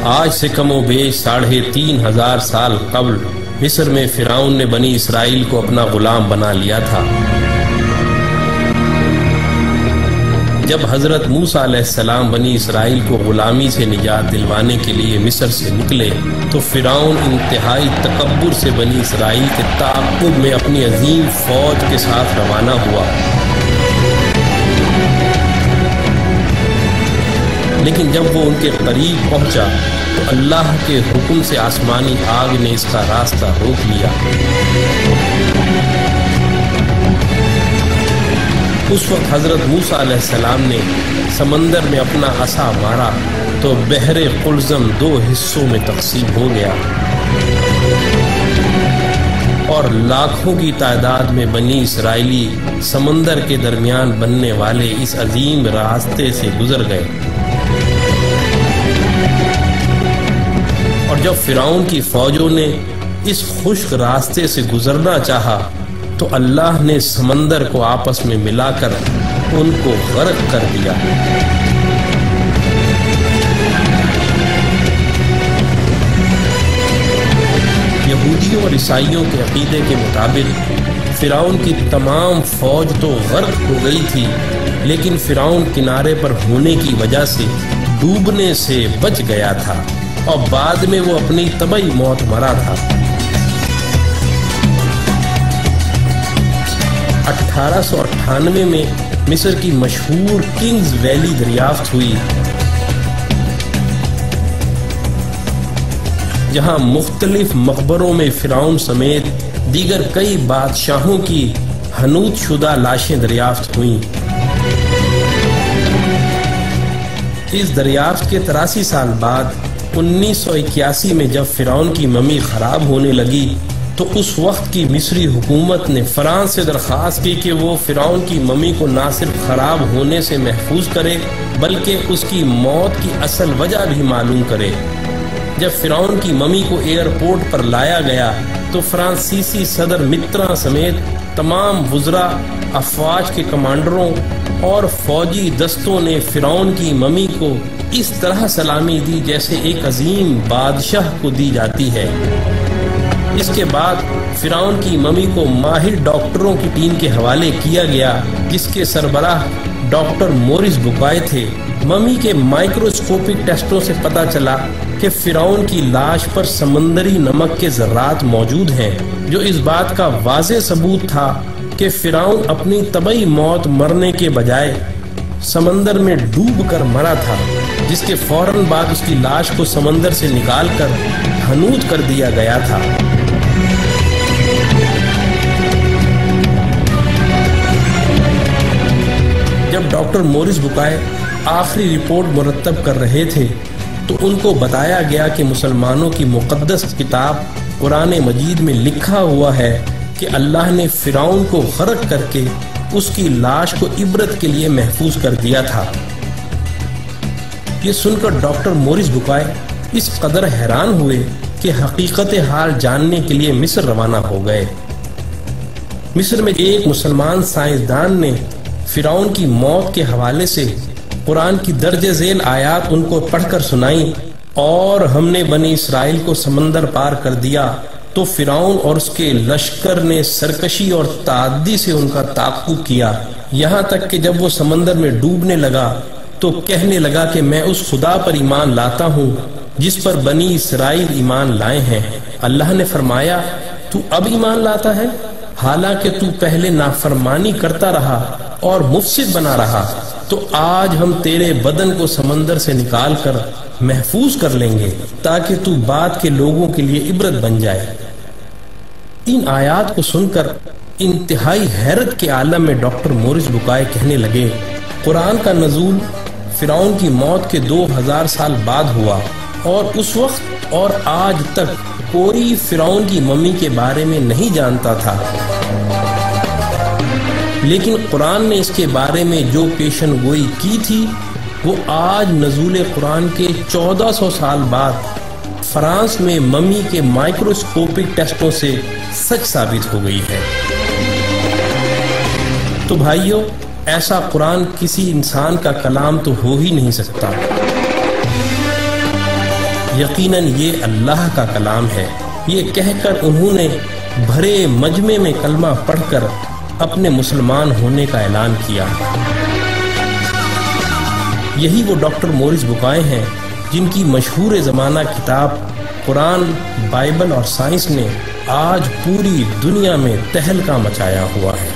آج سے کم و بیش 3500 سال قبل مصر میں فرعون نے بنی اسرائیل کو اپنا غلام بنا لیا تھا۔ جب حضرت موسیٰ علیہ السلام بنی اسرائیل کو غلامی سے نجات دلوانے کے لیے مصر سے نکلے تو فرعون انتہائی تکبر سے بنی اسرائیل کے تعاقب میں اپنی عظیم فوج کے ساتھ روانہ ہوا، لیکن جب وہ ان کے قریب پہنچا تو اللہ کے حکم سے آسمانی آگ نے اس کا راستہ روک لیا۔ اس وقت حضرت موسیٰ علیہ السلام نے سمندر میں اپنا عصا مارا تو بحر قلزم 2 حصوں میں تقسیم ہو گیا اور لاکھوں کی تعداد میں بنی اسرائیلی سمندر کے درمیان بننے والے اس عظیم راستے سے گزر گئے۔ اور جب فرعون کی فوجوں نے اس خشک راستے سے گزرنا چاہا تو اللہ نے سمندر کو آپس میں ملا کر ان کو غرق کر دیا۔ یہودیوں اور عیسائیوں کے عقیدے کے مطابق فرعون کی تمام فوج تو غرق ہو گئی تھی، لیکن فرعون کنارے پر ہونے کی وجہ سے ڈوبنے سے بچ گیا تھا اور بعد میں وہ اپنی طبعی موت مرا تھا۔ 1898 میں مصر کی مشہور کنگز ویلی دریافت ہوئی، جہاں مختلف مقبروں میں فرعون سمیت دیگر کئی بادشاہوں کی حنوط شدہ لاشیں دریافت ہوئیں۔ اس دریافت کے 83 سال بعد 1981 میں جب فرعون کی ممی خراب ہونے لگی تو اس وقت کی مصری حکومت نے فرانس سے درخواست کی کہ وہ فرعون کی ممی کو نہ صرف خراب ہونے سے محفوظ کرے بلکہ اس کی موت کی اصل وجہ بھی معلوم کرے۔ جب فرعون کی ممی کو ایئرپورٹ پر لایا گیا تو فرانسیسی صدر متران سمیت تمام وزراء، افواج کے کمانڈروں اور فوجی دستوں نے فرعون کی ممی کو اس طرح سلامی دی جیسے ایک عظیم بادشاہ کو دی جاتی ہے۔ اس کے بعد فرعون کی ممی کو ماہر ڈاکٹروں کی ٹیم کے حوالے کیا گیا جس کے سربراہ ڈاکٹر مورس بوکائے تھے۔ ممی کے مائکروسکوپک ٹیسٹوں سے پتہ چلا کہ فرعون کی لاش پر سمندری نمک کے ذرات موجود ہیں، جو اس بات کا واضح ثبوت تھا کہ فرعون اپنی طبعی موت مرنے کے بجائے سمندر میں ڈوب کر مرا تھا، جس کے فوراً بعد اس کی لاش کو سمندر سے نکال کر حنوط کر دیا گیا تھا۔ جب ڈاکٹر مورس بوکائے آخری رپورٹ مرتب کر رہے تھے تو ان کو بتایا گیا کہ مسلمانوں کی مقدس کتاب قرآن مجید میں لکھا ہوا ہے کہ اللہ نے فرعون کو غرق کر کے اس کی لاش کو عبرت کے لیے محفوظ کر دیا تھا۔ یہ سن کر ڈاکٹر مورس بوکائے اس قدر حیران ہوئے کہ حقیقت حال جاننے کے لیے مصر روانہ ہو گئے۔ مصر میں ایک مسلمان سائنسدان نے فرعون کی موت کے حوالے سے قرآن کی درج ذیل آیات ان کو پڑھ کر سنائیں، اور ہم نے بنی اسرائیل کو سمندر پار کر دیا تو فرعون اور اس کے لشکر نے سرکشی اور تعدی سے ان کا تعاقب کیا، یہاں تک کہ جب وہ سمندر میں ڈوبنے لگا تو کہنے لگا کہ میں اس خدا پر ایمان لاتا ہوں جس پر بنی اسرائیل ایمان لائے ہیں۔ اللہ نے فرمایا تو اب ایمان لاتا ہے حالانکہ تو پہلے نافرمانی کرتا رہا اور مفسد بنا رہا، تو آج ہم تیرے بدن کو سمندر سے نکال کر محفوظ کر لیں گے تاکہ تو بعد کے لوگوں کے لیے عبرت بن جائے۔ ان آیات کو سن کر انتہائی حیرت کے عالم میں ڈاکٹر مورس بوکائے کہنے لگے، قرآن کا نزول فرعون کی موت کے 2000 سال بعد ہوا، اور اس وقت اور آج تک کوئی فرعون کی ممی کے بارے میں نہیں جانتا تھا، لیکن قرآن نے اس کے بارے میں جو پیشن گوئی کی تھی وہ آج نزول قرآن کے 1400 سال بعد فرانس میں ممی کے مائکروسکوپک ٹیسٹوں سے سچ ثابت ہو گئی ہے۔ تو بھائیو، ایسا قرآن کسی انسان کا کلام تو ہو ہی نہیں سکتا۔ یقیناً یہ اللہ کا کلام ہے۔ یہ کہہ کر انہوں نے بھرے مجمع میں کلمہ پڑھ کر اپنے مسلمان ہونے کا اعلان کیا۔ یہی وہ ڈاکٹر مورس بکائے ہیں جن کی مشہور زمانہ کتاب قرآن، بائبل اور سائنس نے آج پوری دنیا میں تہلکہ مچایا ہوا ہے۔